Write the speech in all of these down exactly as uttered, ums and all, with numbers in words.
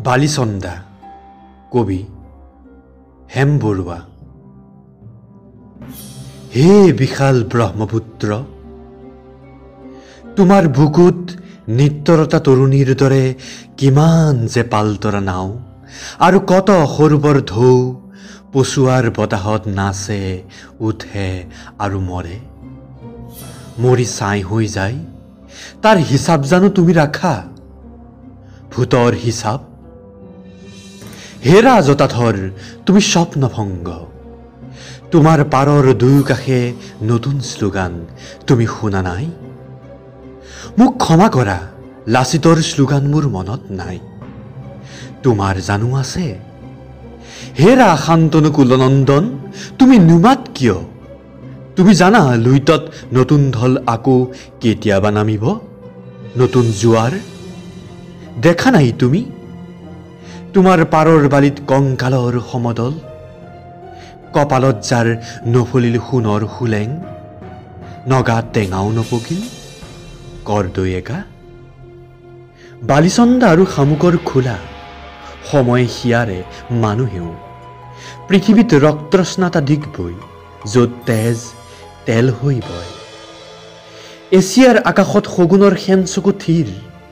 বালিচন্দা কবি হেম বৰুৱা। হে বিশাল ব্ৰহ্মপুত্ৰ, তোমাৰ বুকুত নিত্যৰতা তৰুণীৰ দৰে কিমান যে পালতৰা নাও, আৰু কত সৰুবৰ ঢৌ পচুৱাৰ বতাহত নাচে উঠে আৰু মৰে, মৰি ছাই হৈ যায়। তাৰ হিচাপ জানো তুমি ৰাখা? ভূতৰ হিচাপ। হেৰা জতাধৰ তুমি স্বপ্নভংগ, তোমাৰ পাৰৰ দুয়োকাষে নতুন শ্লোগান তুমি শুনা নাই? মোক ক্ষমা কৰা, লাচিতৰ শ্লোগান মোৰ মনত নাই। তোমাৰ জানো আছে? হেৰা শান্তনু কুলনন্দন, তুমি নুমাত কিয়? তুমি জানা লুইতত নতুন ঢল আকৌ কেতিয়াবা নামিব, নতুন জোৱাৰ দেখা নাই তুমি? তোমাৰ পাৰৰ বালিত কংকালৰ সমদল, কপালত যাৰ নফলিল সোণৰ সোলেং, নগা টেঙাও নপকিল কৰদৈ একা। বালিচন্দা আৰু শামুকৰ খোলা সময় হিয়াৰে মানুহেও পৃথিৱীত ৰক্তস্নাতা দিগ বৈ, য'ত তেজ তেল হৈ বয়। এছিয়াৰ আকাশত শগুনৰ সেন চকু থিৰ,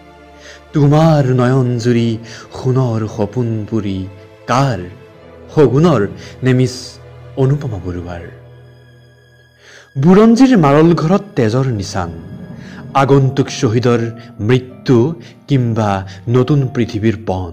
তোমাৰ নয়ন জুৰি সোণৰ সপোন পুৰি কাৰ? শগুনৰ নে মিছ অনুপমা বৰুৱাৰ? বুৰঞ্জীৰ মাৰল ঘৰত তেজৰ নিচান, আগন্তুক শ্বহীদৰ মৃত্যু কিম্বা নতুন পৃথিৱীৰ পণ।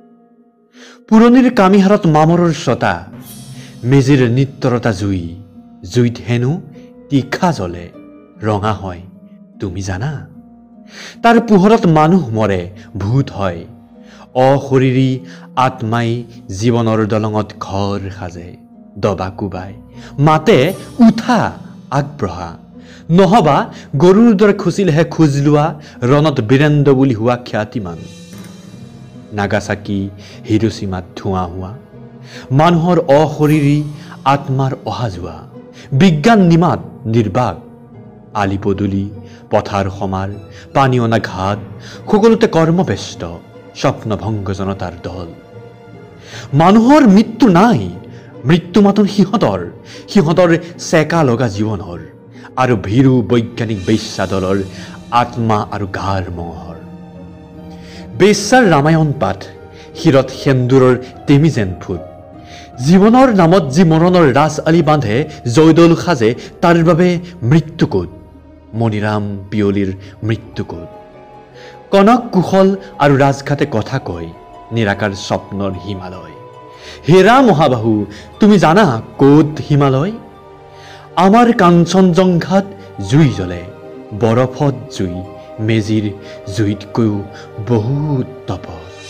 পুৰণিৰ কামিহাৰত মামৰৰ ছটা, মেজিৰ নিত্যৰতা জুই, জুইত হেনো তীখা জ্বলে ৰঙা হয় তুমি জানা? তাৰ পোহৰত মানুহ মৰে ভূত হয়, অশৰীৰী আত্মাই জীৱনৰ দলঙত ঘৰ সাজে, দবা কোবাই মাতে উঠা আগবঢ়া, নহবা গৰুৰ দৰে খুচিলেহে খোজ লোৱা ৰণত বীৰেন্দ্ৰ বুলি হোৱা খ্যাতিমান। নাগাচাকি হিৰোচিমাত ধোঁৱা হোৱা, মানুহৰ অশৰীৰী আত্মাৰ অহা যোৱা, বিজ্ঞান নিমাত নিৰ্বাক, আলি পদূলি পথাৰ সমাৰ পানী অনা ঘাট, সকলোতে কৰ্মব্যস্ত স্বপ্নভংগ জনতাৰ দল। মানুহৰ মৃত্যু নাই, মৃত্যু মাথোন সিহঁতৰ, সিহঁতৰ চেকা লগা জীৱনৰ আৰু ভীৰু বৈজ্ঞানিক বেশ্যা দলৰ আত্মা আৰু গাৰ মঙহৰ। বেশ্যাৰ ৰামায়ণ পাঠ, শিৰত সেন্দুৰৰ তেমি যেন ফুট, জীৱনৰ নামত যি মৰণৰ ৰাজ আলি বান্ধে জয়দৌল সাজে, তাৰ বাবে মৃত্যু ক'ত? মণিৰাম পিয়লিৰ মৃত্যু ক'ত? কনক কুশল আৰু ৰাজঘাটে কথা কয় নিৰাকাৰ স্বপ্নৰ হিমালয়। হেৰা মহাবাহু, তুমি জানা ক'ত হিমালয়? আমাৰ কাঞ্চনজংঘাত জুই জ্বলে, বৰফত জুই, মেজিৰ জুইতকৈও বহুত তপত।